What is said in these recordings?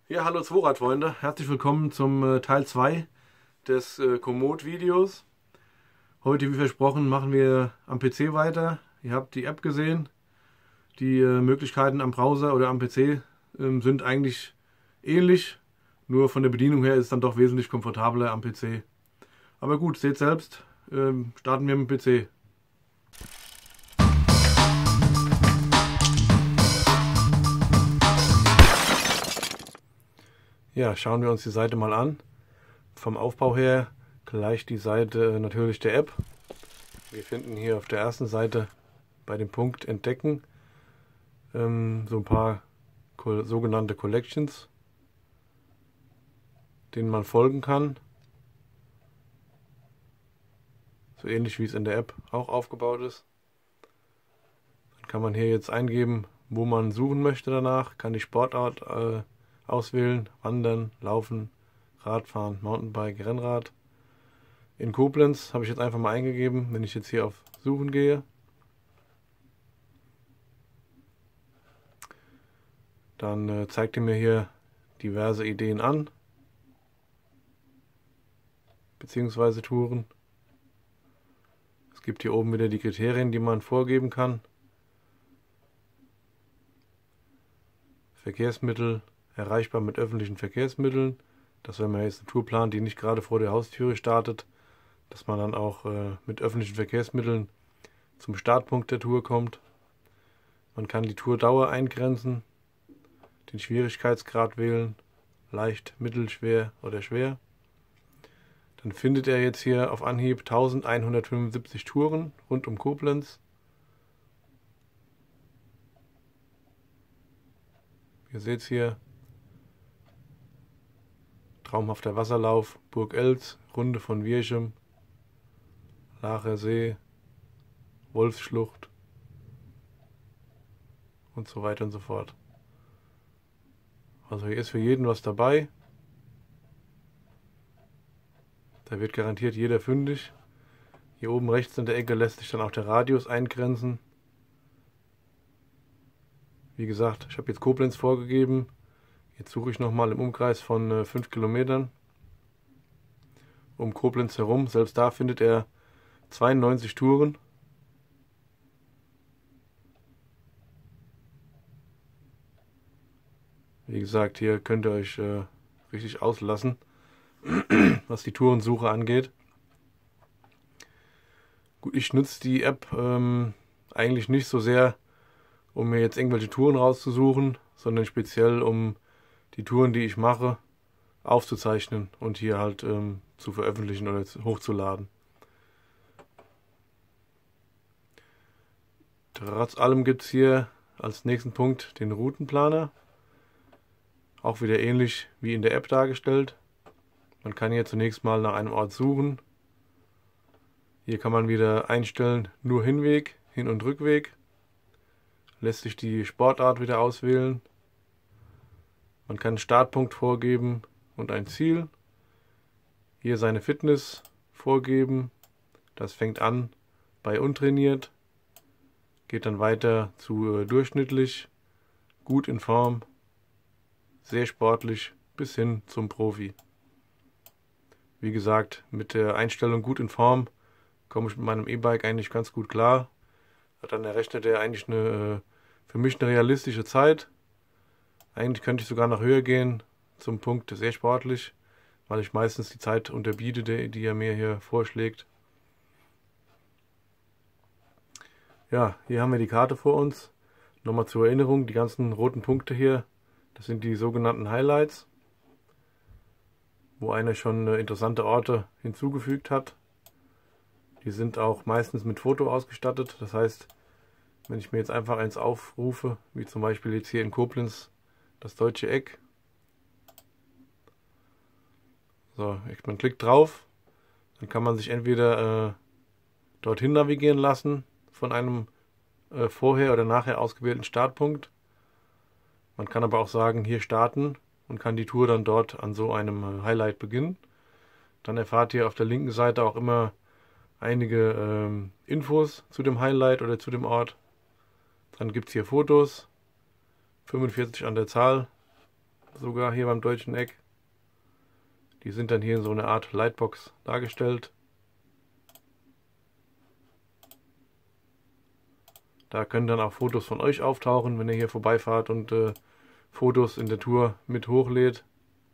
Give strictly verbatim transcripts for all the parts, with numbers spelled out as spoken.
Ja, hallo Zweirad-Freunde, herzlich willkommen zum äh, Teil zwei des äh, Komoot-Videos. Heute, wie versprochen, machen wir am P C weiter. Ihr habt die App gesehen. Die äh, Möglichkeiten am Browser oder am P C ähm, sind eigentlich ähnlich, nur von der Bedienung her ist es dann doch wesentlich komfortabler am P C. Aber gut, seht selbst, ähm, starten wir mit dem P C. Ja, schauen wir uns die Seite mal an. Vom Aufbau her gleicht die Seite natürlich der App. Wir finden hier auf der ersten Seite bei dem Punkt Entdecken ähm, so ein paar sogenannte Collections, denen man folgen kann. So ähnlich wie es in der App auch aufgebaut ist. Dann kann man hier jetzt eingeben, wo man suchen möchte danach, kann die Sportart äh, auswählen, Wandern, Laufen, Radfahren, Mountainbike, Rennrad. In Koblenz habe ich jetzt einfach mal eingegeben, wenn ich jetzt hier auf Suchen gehe. Dann äh, zeigt er mir hier diverse Ideen an, beziehungsweise Touren. Es gibt hier oben wieder die Kriterien, die man vorgeben kann. Verkehrsmittel, erreichbar mit öffentlichen Verkehrsmitteln. Dass wenn man jetzt eine Tour plant, die nicht gerade vor der Haustüre startet, dass man dann auch äh, mit öffentlichen Verkehrsmitteln zum Startpunkt der Tour kommt. Man kann die Tourdauer eingrenzen, den Schwierigkeitsgrad wählen, leicht, mittel, schwer oder schwer. Dann findet er jetzt hier auf Anhieb eintausendeinhundertfünfundsiebzig Touren rund um Koblenz. Ihr seht es hier, traumhafter Wasserlauf, Burg Eltz, Runde von Wierchem, Laacher See, Wolfsschlucht und so weiter und so fort. Also hier ist für jeden was dabei. Da wird garantiert jeder fündig. Hier oben rechts in der Ecke lässt sich dann auch der Radius eingrenzen. Wie gesagt, ich habe jetzt Koblenz vorgegeben. Jetzt suche ich nochmal im Umkreis von äh, fünf Kilometern um Koblenz herum. Selbst da findet er zweiundneunzig Touren. Wie gesagt, hier könnt ihr euch äh, richtig auslassen, was die Tourensuche angeht. Gut, ich nutze die App ähm, eigentlich nicht so sehr, um mir jetzt irgendwelche Touren rauszusuchen, sondern speziell um die Touren, die ich mache, aufzuzeichnen und hier halt ähm, zu veröffentlichen oder hochzuladen. Trotz allem gibt es hier als nächsten Punkt den Routenplaner. Auch wieder ähnlich wie in der App dargestellt. Man kann hier zunächst mal nach einem Ort suchen. Hier kann man wieder einstellen, nur Hinweg, Hin- und Rückweg. Lässt sich die Sportart wieder auswählen. Man kann einen Startpunkt vorgeben und ein Ziel. Hier seine Fitness vorgeben. Das fängt an bei untrainiert, geht dann weiter zu äh, durchschnittlich, gut in Form, sehr sportlich bis hin zum Profi. Wie gesagt, mit der Einstellung gut in Form komme ich mit meinem E-Bike eigentlich ganz gut klar. Dann errechnet er eigentlich eine, für mich eine realistische Zeit. Eigentlich könnte ich sogar noch höher gehen, zum Punkt sehr sportlich, weil ich meistens die Zeit unterbiete, die, die er mir hier vorschlägt. Ja, hier haben wir die Karte vor uns. Nochmal zur Erinnerung, die ganzen roten Punkte hier, das sind die sogenannten Highlights, wo einer schon interessante Orte hinzugefügt hat. Die sind auch meistens mit Foto ausgestattet. Das heißt, wenn ich mir jetzt einfach eins aufrufe, wie zum Beispiel jetzt hier in Koblenz das Deutsche Eck. So, man klickt drauf, dann kann man sich entweder äh, dorthin navigieren lassen von einem äh, vorher oder nachher ausgewählten Startpunkt. Man kann aber auch sagen, hier starten und kann die Tour dann dort an so einem äh, Highlight beginnen. Dann erfahrt ihr auf der linken Seite auch immer einige ähm, Infos zu dem Highlight oder zu dem Ort. Dann gibt es hier Fotos, fünfundvierzig an der Zahl. sogar hier beim Deutschen Eck. Die sind dann hier in so einer Art Lightbox dargestellt. Da können dann auch Fotos von euch auftauchen, wenn ihr hier vorbeifahrt und äh, Fotos in der Tour mit hochlädt.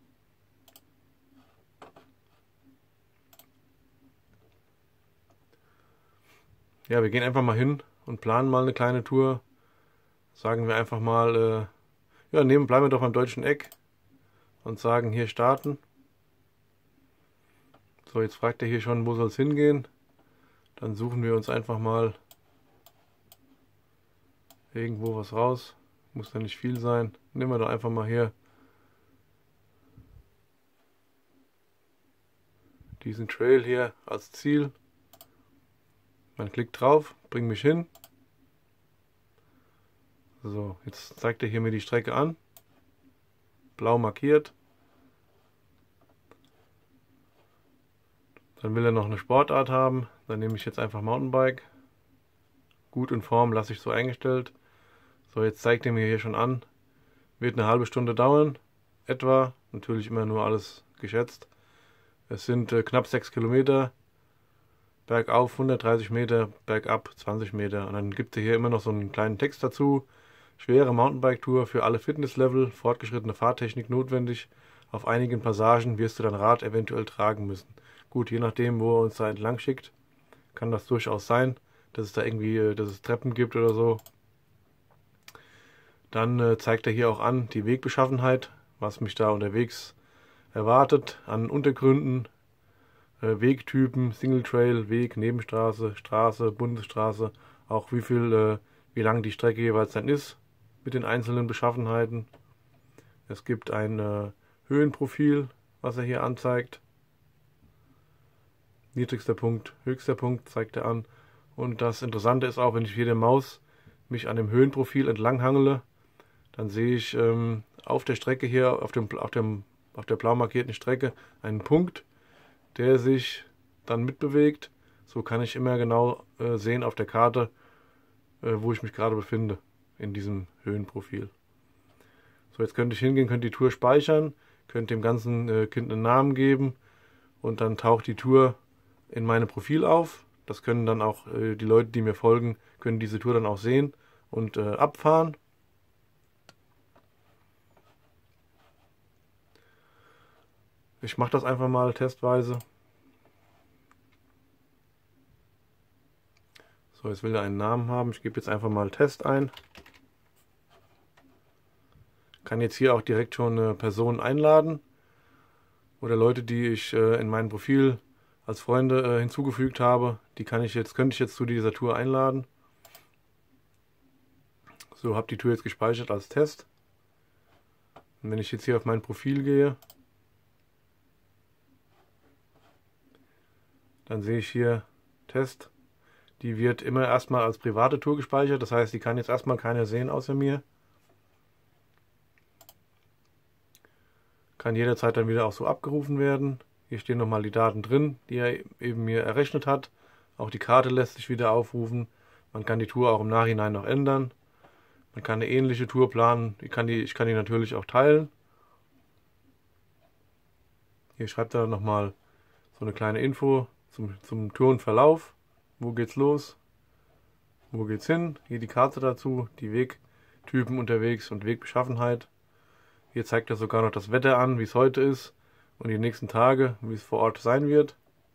Ja, wir gehen einfach mal hin und planen mal eine kleine Tour. Sagen wir einfach mal, äh, ja, nehmen, bleiben wir doch beim Deutschen Eck und sagen hier starten. So, jetzt fragt er hier schon, wo soll es hingehen. Dann suchen wir uns einfach mal irgendwo was raus. Muss ja nicht viel sein. Nehmen wir doch einfach mal hier diesen Trail hier als Ziel. Man klickt drauf, bringt mich hin. So, jetzt zeigt er hier mir die Strecke an. Blau markiert. Dann will er noch eine Sportart haben. Dann nehme ich jetzt einfach Mountainbike. Gut in Form, lasse ich so eingestellt. So, jetzt zeigt er mir hier schon an. Wird eine halbe Stunde dauern. Etwa. Natürlich immer nur alles geschätzt. Es sind äh, knapp sechs Kilometer. Bergauf hundertdreißig Meter, bergab zwanzig Meter. Und dann gibt es hier immer noch so einen kleinen Text dazu. Schwere Mountainbike-Tour für alle Fitnesslevel, fortgeschrittene Fahrtechnik notwendig. Auf einigen Passagen wirst du dein Rad eventuell tragen müssen. Gut, je nachdem, wo er uns da entlang schickt, kann das durchaus sein, dass es da irgendwie, dass es Treppen gibt oder so. Dann äh, zeigt er hier auch an die Wegbeschaffenheit, was mich da unterwegs erwartet an Untergründen, äh, Wegtypen, Single Trail, Weg, Nebenstraße, Straße, Bundesstraße, auch wie viel, äh, wie lang die Strecke jeweils dann ist mit den einzelnen Beschaffenheiten. Es gibt ein äh, Höhenprofil, was er hier anzeigt. Niedrigster Punkt, höchster Punkt zeigt er an. Und das Interessante ist auch, wenn ich hier der Maus mich an dem Höhenprofil entlang hangele, dann sehe ich ähm, auf der Strecke hier, auf, dem, auf, dem, auf der blau markierten Strecke, einen Punkt, der sich dann mitbewegt. So kann ich immer genau äh, sehen auf der Karte, äh, wo ich mich gerade befinde, in diesem Höhenprofil. So, jetzt könnte ich hingehen, könnte die Tour speichern, könnte dem ganzen äh, Kind einen Namen geben und dann taucht die Tour in meinem Profil auf. Das können dann auch äh, die Leute, die mir folgen, können diese Tour dann auch sehen und äh, abfahren. Ich mache das einfach mal testweise. So, jetzt will er einen Namen haben. Ich gebe jetzt einfach mal Test ein. Kann jetzt hier auch direkt schon eine Person einladen. Oder Leute, die ich äh, in mein Profil als Freunde äh, hinzugefügt habe. Die kann ich jetzt, könnte ich jetzt zu dieser Tour einladen. So, habe die Tour jetzt gespeichert als Test. Und wenn ich jetzt hier auf mein Profil gehe, dann sehe ich hier Test. Die wird immer erstmal als private Tour gespeichert. Das heißt, die kann jetzt erstmal keiner sehen außer mir. Kann jederzeit dann wieder auch so abgerufen werden. Hier stehen nochmal die Daten drin, die er eben mir errechnet hat. Auch die Karte lässt sich wieder aufrufen. Man kann die Tour auch im Nachhinein noch ändern. Man kann eine ähnliche Tour planen. Ich kann die, ich kann die natürlich auch teilen. Hier schreibt er nochmal so eine kleine Info zum, zum Tourenverlauf. Wo geht's los? Wo geht's hin? Hier die Karte dazu, die Wegtypen unterwegs und Wegbeschaffenheit. Hier zeigt er sogar noch das Wetter an, wie es heute ist und die nächsten Tage, wie es vor Ort sein wird.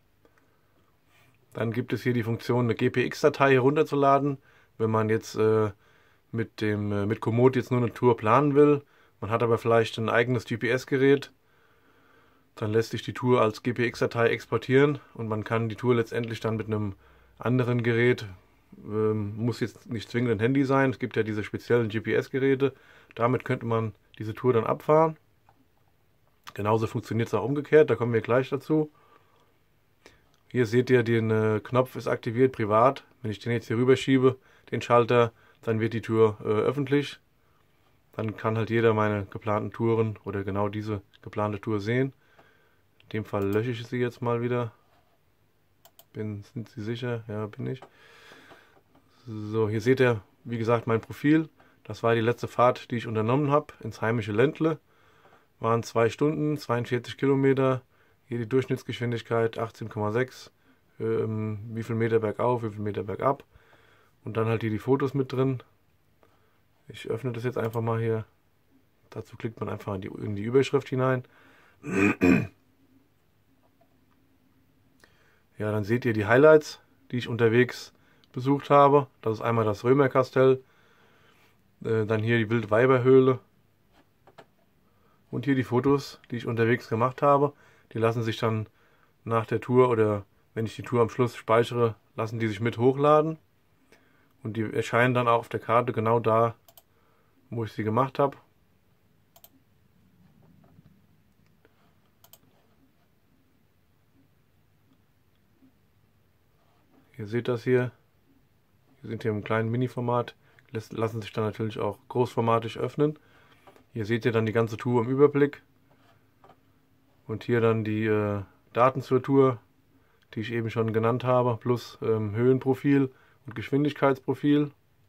Dann gibt es hier die Funktion, eine G P X-Datei herunterzuladen, wenn man jetzt äh, mit dem äh, mit Komoot jetzt nur eine Tour planen will. Man hat aber vielleicht ein eigenes G P S-Gerät. Dann lässt sich die Tour als G P X-Datei exportieren und man kann die Tour letztendlich dann mit einem anderen Gerät, ähm, muss jetzt nicht zwingend ein Handy sein, es gibt ja diese speziellen G P S-Geräte, damit könnte man diese Tour dann abfahren. Genauso funktioniert es auch umgekehrt, da kommen wir gleich dazu. Hier seht ihr, den äh, Knopf ist aktiviert, privat. Wenn ich den jetzt hier rüber schiebe, den Schalter, dann wird die Tour äh, öffentlich. Dann kann halt jeder meine geplanten Touren oder genau diese geplante Tour sehen. In dem Fall lösche ich sie jetzt mal wieder. Bin, sind Sie sicher? Ja, bin ich. So, hier seht ihr, wie gesagt, mein Profil. Das war die letzte Fahrt, die ich unternommen habe, ins heimische Ländle. Waren zwei Stunden, zweiundvierzig Kilometer. Hier die Durchschnittsgeschwindigkeit achtzehn Komma sechs. Ähm, wie viel Meter bergauf, wie viel Meter bergab. Und dann halt hier die Fotos mit drin. Ich öffne das jetzt einfach mal hier. Dazu klickt man einfach in die, in die Überschrift hinein. Ja, dann seht ihr die Highlights, die ich unterwegs besucht habe. Das ist einmal das Römerkastell, äh, dann hier die Wildweiberhöhle und hier die Fotos, die ich unterwegs gemacht habe. Die lassen sich dann nach der Tour oder wenn ich die Tour am Schluss speichere, lassen die sich mit hochladen. Und die erscheinen dann auch auf der Karte genau da, wo ich sie gemacht habe. Ihr seht das hier. Wir sind hier im kleinen Mini-Format. Lassen sich dann natürlich auch großformatig öffnen. Hier seht ihr dann die ganze Tour im Überblick. Und hier dann die äh, Daten zur Tour, die ich eben schon genannt habe, plus ähm, Höhenprofil und Geschwindigkeitsprofil.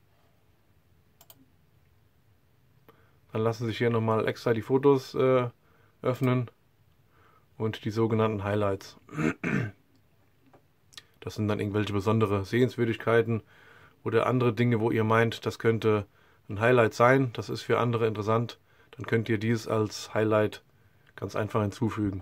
Dann lassen sich hier nochmal extra die Fotos äh, öffnen und die sogenannten Highlights. Das sind dann irgendwelche besondere Sehenswürdigkeiten oder andere Dinge, wo ihr meint, das könnte ein Highlight sein, das ist für andere interessant, dann könnt ihr dies als Highlight ganz einfach hinzufügen.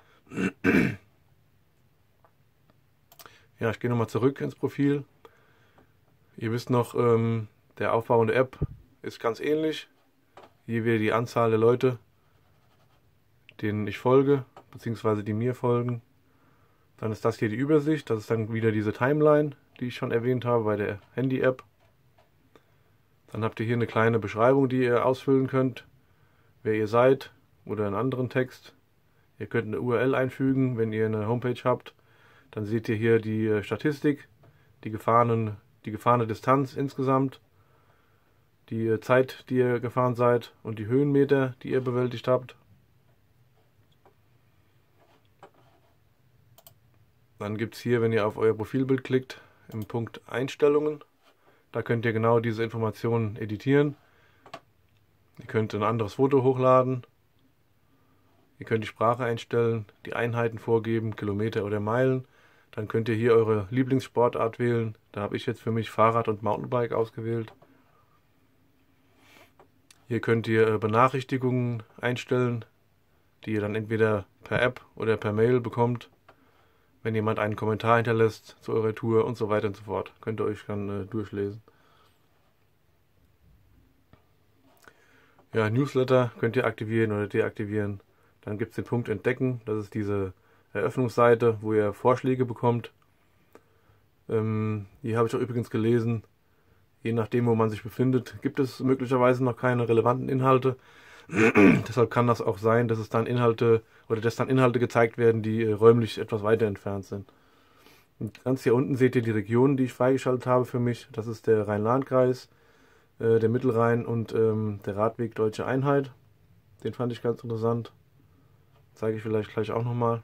Ja, ich gehe nochmal zurück ins Profil. Ihr wisst noch, ähm, der Aufbau der App ist ganz ähnlich. Hier wieder die Anzahl der Leute, denen ich folge, beziehungsweise die mir folgen. Dann ist das hier die Übersicht, das ist dann wieder diese Timeline, die ich schon erwähnt habe bei der Handy-App. Dann habt ihr hier eine kleine Beschreibung, die ihr ausfüllen könnt, wer ihr seid oder einen anderen Text. Ihr könnt eine U R L einfügen, wenn ihr eine Homepage habt. Dann seht ihr hier die Statistik, die gefahrenen, die gefahrene Distanz insgesamt, die Zeit, die ihr gefahren seid und die Höhenmeter, die ihr bewältigt habt. Dann gibt es hier, wenn ihr auf euer Profilbild klickt, im Punkt Einstellungen, da könnt ihr genau diese Informationen editieren. Ihr könnt ein anderes Foto hochladen. Ihr könnt die Sprache einstellen, die Einheiten vorgeben, Kilometer oder Meilen. Dann könnt ihr hier eure Lieblingssportart wählen. Da habe ich jetzt für mich Fahrrad und Mountainbike ausgewählt. Hier könnt ihr Benachrichtigungen einstellen, die ihr dann entweder per App oder per Mail bekommt. Wenn jemand einen Kommentar hinterlässt zu eurer Tour und so weiter und so fort. Könnt ihr euch dann äh, durchlesen. Ja, Newsletter könnt ihr aktivieren oder deaktivieren. Dann gibt es den Punkt Entdecken. Das ist diese Eröffnungsseite, wo ihr Vorschläge bekommt. Ähm, hier habe ich auch übrigens gelesen, je nachdem, wo man sich befindet, gibt es möglicherweise noch keine relevanten Inhalte. Deshalb kann das auch sein, dass es dann Inhalte oder dass dann Inhalte gezeigt werden, die äh, räumlich etwas weiter entfernt sind. Und ganz hier unten seht ihr die Regionen, die ich freigeschaltet habe für mich. Das ist der Rhein-Lahn-Kreis, äh, der Mittelrhein und ähm, der Radweg Deutsche Einheit. Den fand ich ganz interessant. Zeige ich vielleicht gleich auch nochmal.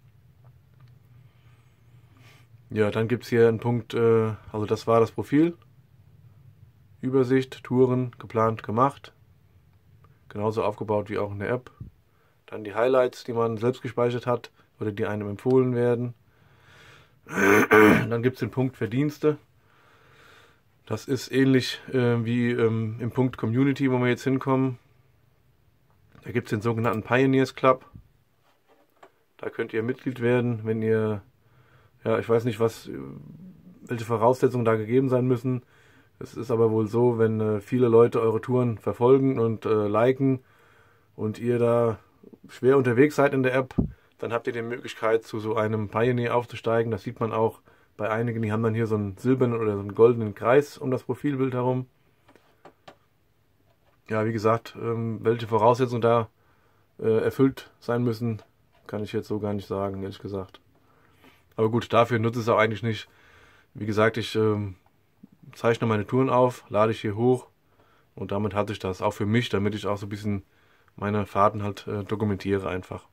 Ja, dann gibt es hier einen Punkt, äh, also das war das Profil. Übersicht, Touren, geplant, gemacht. Genauso aufgebaut wie auch in der App. Dann die Highlights, die man selbst gespeichert hat oder die einem empfohlen werden. Dann gibt es den Punkt Verdienste. Das ist ähnlich äh, wie ähm, im Punkt Community, wo wir jetzt hinkommen. Da gibt es den sogenannten Pioneers Club. Da könnt ihr Mitglied werden, wenn ihr, ja, ich weiß nicht, was, welche Voraussetzungen da gegeben sein müssen. Es ist aber wohl so, wenn äh, viele Leute eure Touren verfolgen und äh, liken und ihr da schwer unterwegs seid in der App, dann habt ihr die Möglichkeit, zu so einem Pioneer aufzusteigen. Das sieht man auch bei einigen, die haben dann hier so einen silbernen oder so einen goldenen Kreis um das Profilbild herum. Ja, wie gesagt, ähm, welche Voraussetzungen da äh, erfüllt sein müssen, kann ich jetzt so gar nicht sagen, ehrlich gesagt. Aber gut, dafür nutze ich es auch eigentlich nicht. Wie gesagt, ich ähm, zeichne meine Touren auf, lade ich hier hoch und damit hatte ich das auch für mich, damit ich auch so ein bisschen meine Fahrten halt äh, dokumentiere einfach.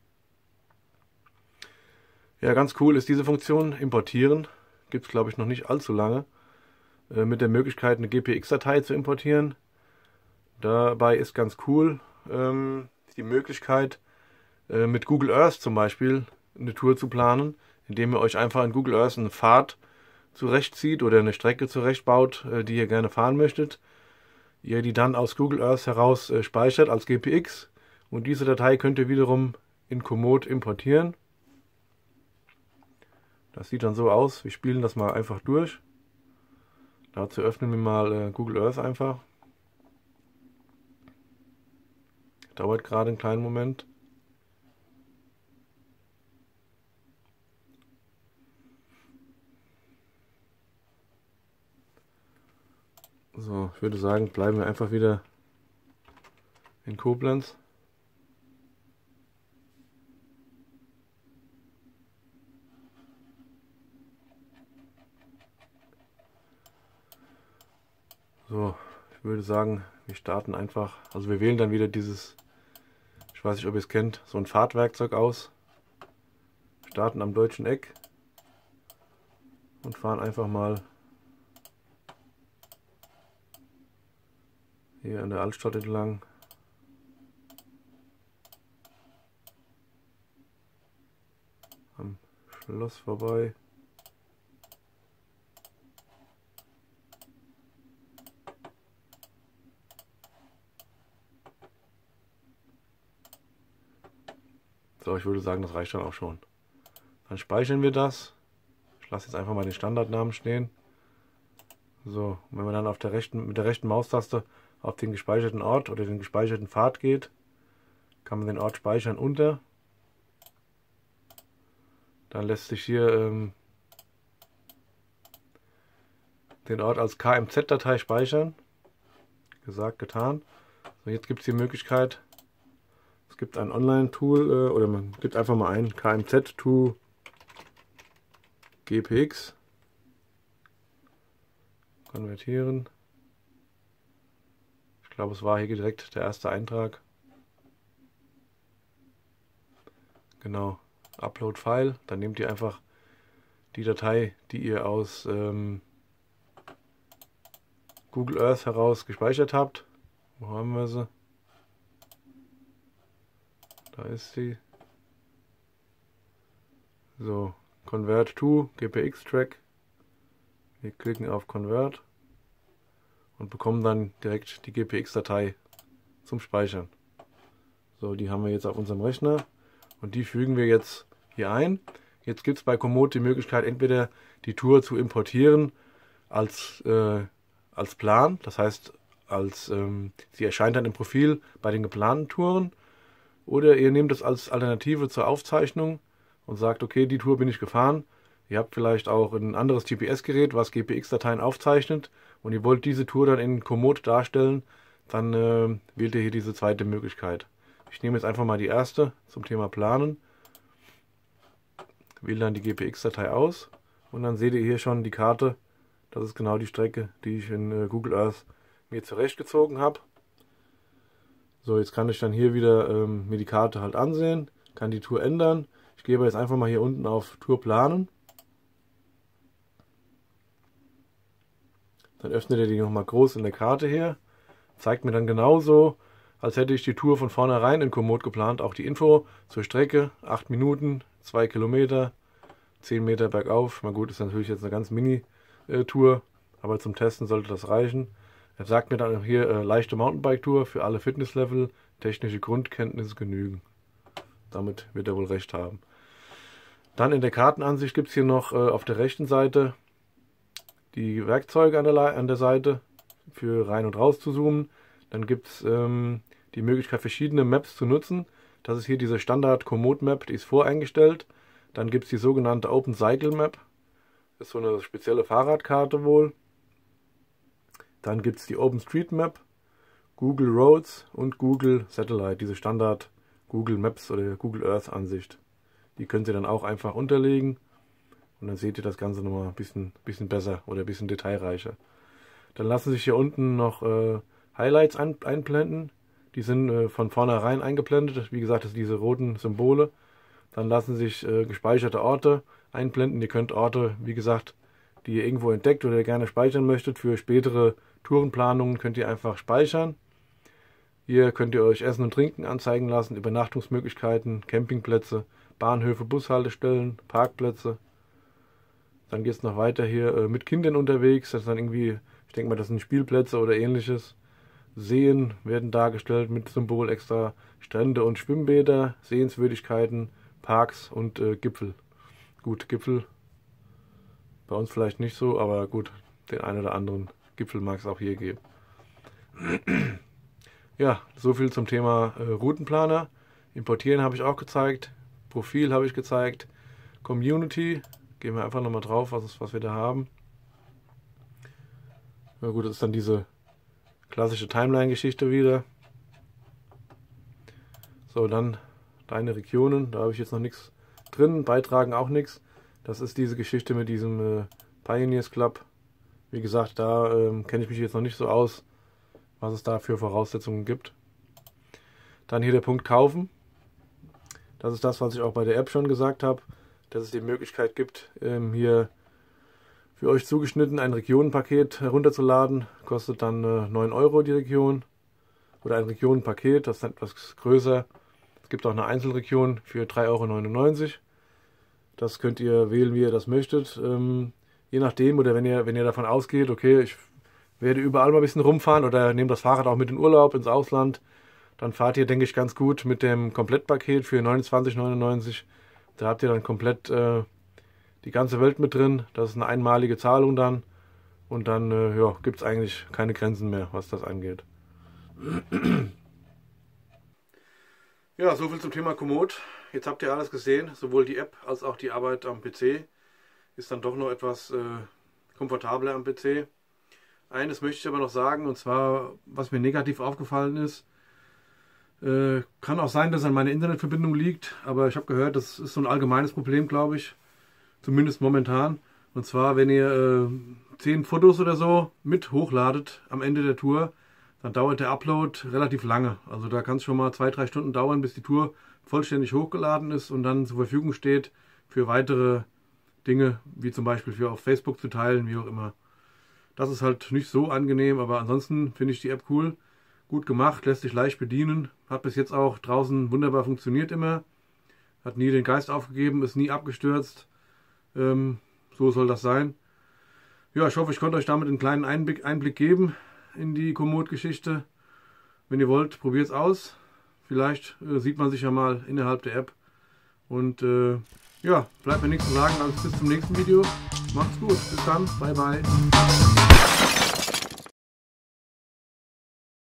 Ja, ganz cool ist diese Funktion, importieren. Gibt es, glaube ich, noch nicht allzu lange. Äh, mit der Möglichkeit, eine G P X-Datei zu importieren. Dabei ist ganz cool, ähm, ist die Möglichkeit, äh, mit Google Earth zum Beispiel eine Tour zu planen, indem ihr euch einfach in Google Earth eine Fahrt zurechtzieht oder eine Strecke zurechtbaut, äh, die ihr gerne fahren möchtet. Ihr die dann aus Google Earth heraus äh, speichert als G P X und diese Datei könnt ihr wiederum in Komoot importieren. Das sieht dann so aus. Wir spielen das mal einfach durch. Dazu öffnen wir mal äh, Google Earth einfach. Dauert gerade einen kleinen Moment. So, ich würde sagen, bleiben wir einfach wieder in Koblenz. So, ich würde sagen, wir starten einfach, also wir wählen dann wieder dieses, ich weiß nicht, ob ihr es kennt, so ein Fahrtwerkzeug aus. Starten am deutschen Eck und fahren einfach mal hier an der Altstadt entlang. Am Schloss vorbei. So, ich würde sagen, das reicht dann auch schon. Dann speichern wir das. Ich lasse jetzt einfach mal den Standardnamen stehen. So, und wenn man dann auf der rechten, mit der rechten Maustaste auf den gespeicherten Ort oder den gespeicherten Pfad geht, kann man den Ort speichern unter. Dann lässt sich hier ähm, den Ort als K M Z-Datei speichern. Gesagt, getan. So, jetzt gibt es die Möglichkeit, es gibt ein Online-Tool äh, oder man gibt einfach mal ein K M Z to G P X. Konvertieren. Ich glaube, es war hier direkt der erste Eintrag. Genau. Upload File. Dann nehmt ihr einfach die Datei, die ihr aus ähm, Google Earth heraus gespeichert habt. Wo haben wir sie? Da ist sie. So, Convert to G P X Track. Wir klicken auf Convert und bekommen dann direkt die G P X-Datei zum Speichern. So, die haben wir jetzt auf unserem Rechner und die fügen wir jetzt hier ein. Jetzt gibt es bei Komoot die Möglichkeit, entweder die Tour zu importieren als, äh, als Plan, das heißt, als ähm, sie erscheint dann im Profil bei den geplanten Touren, oder ihr nehmt es als Alternative zur Aufzeichnung und sagt, okay, die Tour bin ich gefahren. Ihr habt vielleicht auch ein anderes G P S-Gerät, was G P X-Dateien aufzeichnet und ihr wollt diese Tour dann in Komoot darstellen, dann äh, wählt ihr hier diese zweite Möglichkeit. Ich nehme jetzt einfach mal die erste zum Thema Planen, wähle dann die G P X-Datei aus und dann seht ihr hier schon die Karte. Das ist genau die Strecke, die ich in äh, Google Earth mir zurechtgezogen habe. So, jetzt kann ich dann hier wieder ähm, mir die Karte halt ansehen, kann die Tour ändern. Ich gehe aber jetzt einfach mal hier unten auf Tour planen. Dann öffnet er die nochmal groß in der Karte hier. Zeigt mir dann genauso, als hätte ich die Tour von vornherein in Komoot geplant. Auch die Info zur Strecke, acht Minuten, zwei Kilometer, zehn Meter bergauf. Na gut, ist natürlich jetzt eine ganz Mini-Tour, aber zum Testen sollte das reichen. Er sagt mir dann hier, äh, leichte Mountainbike-Tour für alle Fitnesslevel, technische Grundkenntnisse genügen. Damit wird er wohl recht haben. Dann in der Kartenansicht gibt es hier noch äh, auf der rechten Seite die Werkzeuge an der, an der Seite für rein und raus zu zoomen. Dann gibt es ähm, die Möglichkeit, verschiedene Maps zu nutzen. Das ist hier diese Standard Komoot Map, die ist voreingestellt. Dann gibt es die sogenannte Open Cycle Map. Das ist so eine spezielle Fahrradkarte wohl. Dann gibt es die OpenStreetMap, Google Roads und Google Satellite, diese Standard Google Maps oder Google Earth Ansicht. Die könnt ihr dann auch einfach unterlegen und dann seht ihr das Ganze nochmal ein bisschen, bisschen besser oder ein bisschen detailreicher. Dann lassen sich hier unten noch äh, Highlights ein, einblenden. Die sind äh, von vornherein eingeblendet. Wie gesagt, das sind diese roten Symbole. Dann lassen sich äh, gespeicherte Orte einblenden. Ihr könnt Orte, wie gesagt, die ihr irgendwo entdeckt oder gerne speichern möchtet, für spätere Tourenplanungen könnt ihr einfach speichern. Hier könnt ihr euch Essen und Trinken anzeigen lassen, Übernachtungsmöglichkeiten, Campingplätze, Bahnhöfe, Bushaltestellen, Parkplätze. Dann geht es noch weiter hier äh, mit Kindern unterwegs. Das ist dann irgendwie, ich denke mal, das sind Spielplätze oder ähnliches. Seen werden dargestellt mit Symbol extra. Strände und Schwimmbäder, Sehenswürdigkeiten, Parks und äh, Gipfel. Gut, Gipfel bei uns vielleicht nicht so, aber gut, den einen oder anderen Gipfel mag es auch hier geben. Ja, so viel zum Thema äh, Routenplaner. Importieren habe ich auch gezeigt. Profil habe ich gezeigt. Community. Gehen wir einfach nochmal drauf, was, ist, was wir da haben. Na gut, das ist dann diese klassische Timeline-Geschichte wieder. So, dann deine Regionen. Da habe ich jetzt noch nichts drin. Beitragen auch nichts. Das ist diese Geschichte mit diesem äh, Pioneers Club. Wie gesagt, da ähm, kenne ich mich jetzt noch nicht so aus, was es da für Voraussetzungen gibt. Dann hier der Punkt Kaufen. Das ist das, was ich auch bei der App schon gesagt habe, dass es die Möglichkeit gibt, ähm, hier für euch zugeschnitten ein Regionenpaket herunterzuladen. Kostet dann äh, neun Euro die Region. Oder ein Regionenpaket, das ist etwas größer. Es gibt auch eine Einzelregion für drei Euro neunundneunzig. Das könnt ihr wählen, wie ihr das möchtet. Ähm, je nachdem, oder wenn ihr, wenn ihr davon ausgeht, okay, ich werde überall mal ein bisschen rumfahren oder nehmt das Fahrrad auch mit in Urlaub ins Ausland, dann fahrt ihr, denke ich, ganz gut mit dem Komplettpaket für neunundzwanzig neunundneunzig. Da habt ihr dann komplett äh, die ganze Welt mit drin. Das ist eine einmalige Zahlung dann. Und dann äh, ja, gibt es eigentlich keine Grenzen mehr, was das angeht. Ja, soviel zum Thema Komoot. Jetzt habt ihr alles gesehen, sowohl die App als auch die Arbeit am P C. Ist dann doch noch etwas äh, komfortabler am P C. Eines möchte ich aber noch sagen, und zwar, was mir negativ aufgefallen ist. Äh, kann auch sein, dass es an meiner Internetverbindung liegt, aber ich habe gehört, das ist so ein allgemeines Problem, glaube ich. Zumindest momentan. Und zwar, wenn ihr äh, zehn Fotos oder so mit hochladet am Ende der Tour, dann dauert der Upload relativ lange. Also da kann es schon mal zwei, drei Stunden dauern, bis die Tour vollständig hochgeladen ist und dann zur Verfügung steht für weitere Dinge, wie zum Beispiel für auf Facebook zu teilen, wie auch immer. Das ist halt nicht so angenehm, aber ansonsten finde ich die App cool. Gut gemacht, lässt sich leicht bedienen. Hat bis jetzt auch draußen wunderbar funktioniert immer. Hat nie den Geist aufgegeben, ist nie abgestürzt. Ähm, so soll das sein. Ja, ich hoffe, ich konnte euch damit einen kleinen Einblick, Einblick geben in die Komoot-Geschichte. Wenn ihr wollt, probiert es aus. Vielleicht äh, sieht man sich ja mal innerhalb der App. Und äh, ja, bleibt mir nichts zu sagen als bis zum nächsten Video. Macht's gut, bis dann, bye bye.